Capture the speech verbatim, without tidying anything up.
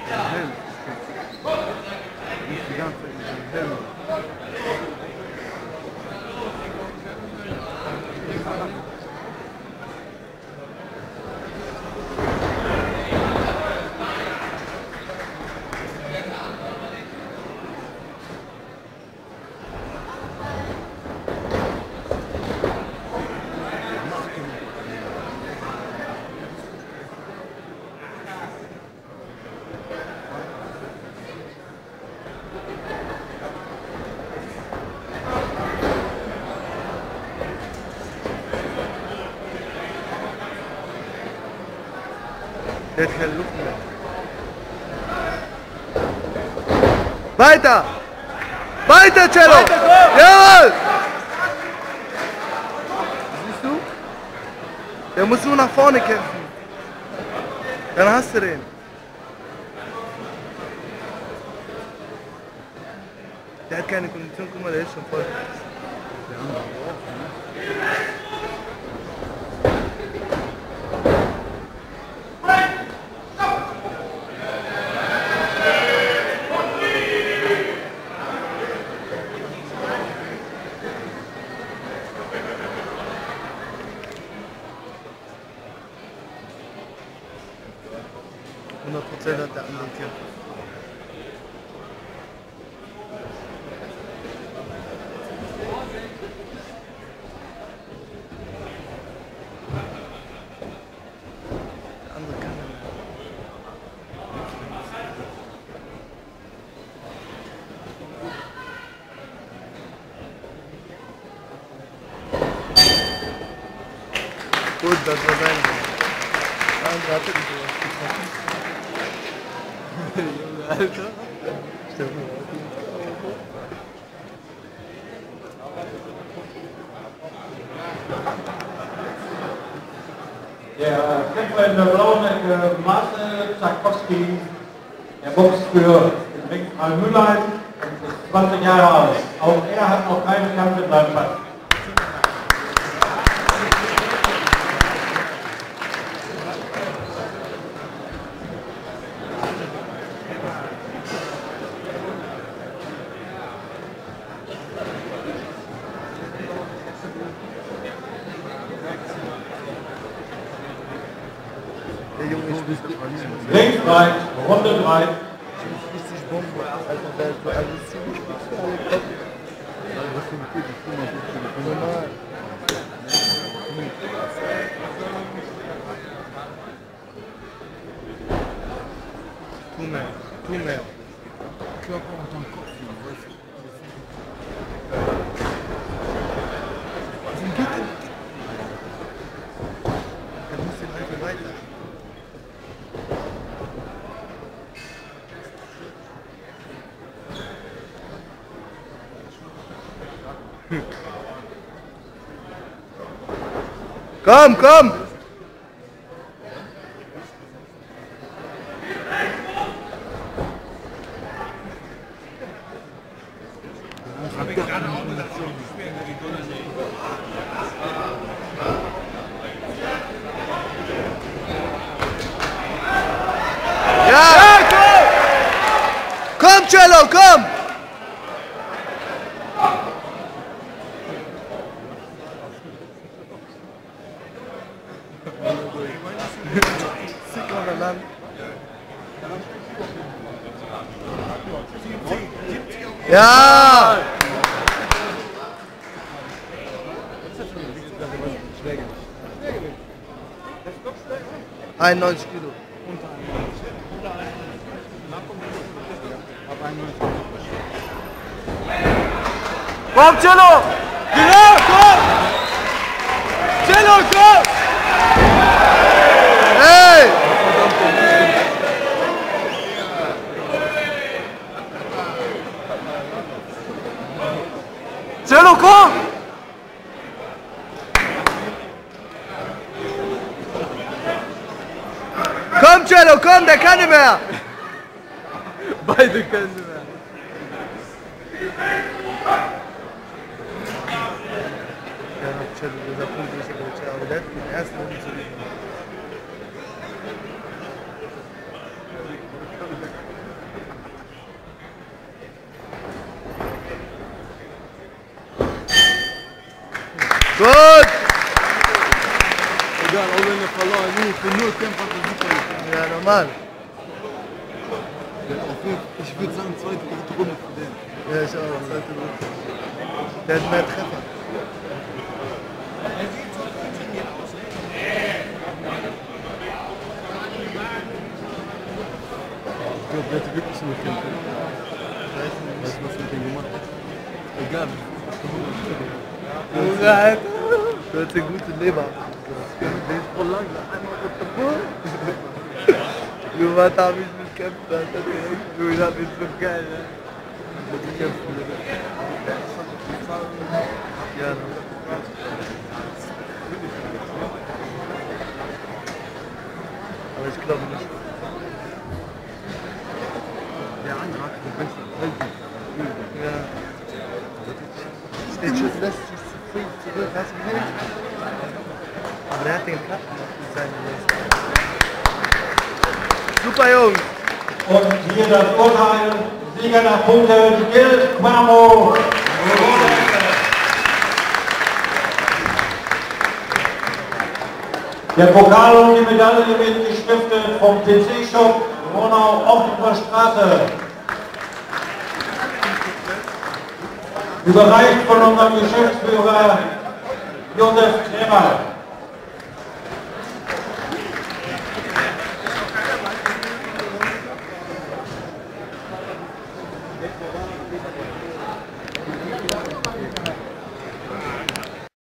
Helm. Nicht die ganze Zeit mit dem Helm. Der hat keine Luft mehr. Weiter! Weiter, Cello! Jawohl! Siehst du? Der muss nur nach vorne kämpfen. Dann hast du den. Der hat keine Kondition, guck mal, der ist schon voll. Der andere auch, ne? hundert Prozent hat der andere Kämpfer. Der andere kann er nicht. Gut, das war sein. Der andere hatte nicht sowas getroffen. Junge, Alter. Stell mir auf. Der Kämpfer in der blauen Ecke, Marcel Zakowski, der boxt für den Ring Mühlheim und ist zwanzig Jahre alt. Auch er hat noch keine Kämpfe in seinem Fall. Der Junge ist richtig. Links frei, Runde drei. Richtig Bombe, Alter, der ist so aggressiv, ich spielst für alle Kopf. Was für ein Typ, ich bin mal gut für die normal. Tu mehr, tu mehr. Körper unter dem Kopf, weißt du? Was geht denn? Er muss den einfach weiter. Hm. Komm, komm! Ja! Komm, Cello, komm! Ja! einundneunzig Kilo. Komm, Cello! Genau, komm! Cello, komm! Hey! Cello, komm! Komm, Cello, komm, der kann nicht mehr! Beide können nicht mehr. Ja, Cello, dieser Punkt ist ja gut, aber der hat den ersten Runde zu liefern. Gut! Egal, auch wenn er verloren, nur für null Kämpfer für super. Ja, normal. Ich würde sagen, zweite, dritte Runde für den. Ja, ich auch. Zweite Runde. Der hat mehr Treffer. Ich glaube, der hätte wirklich nur kämpfen. Weißt du, was mit dem gemacht hat? Egal. Junge, Alter. Du hast eine gute Leber. Der ist voll lang. Einmal auf der Brust. Du, was hab ich mit Kämpfen, Alter? Du, das ist so geil, ne? Die kämpfen. Ja, ne? Aber ich glaube nicht. Der andere hat den besten. Ja. Der Schuss lässt sich zu früh zurück, hast du gesehen? Aber der hat den Cut gemacht mit seinen Leisten. Super, Jungs! Und hier das Urteil, Sieger nach Punkten, Gil Quamo. Der Pokal und die Medaille wird gestiftet vom P C-Shop Ronau Offener Straße. Überreicht von unserem Geschäftsführer Josef Kremer.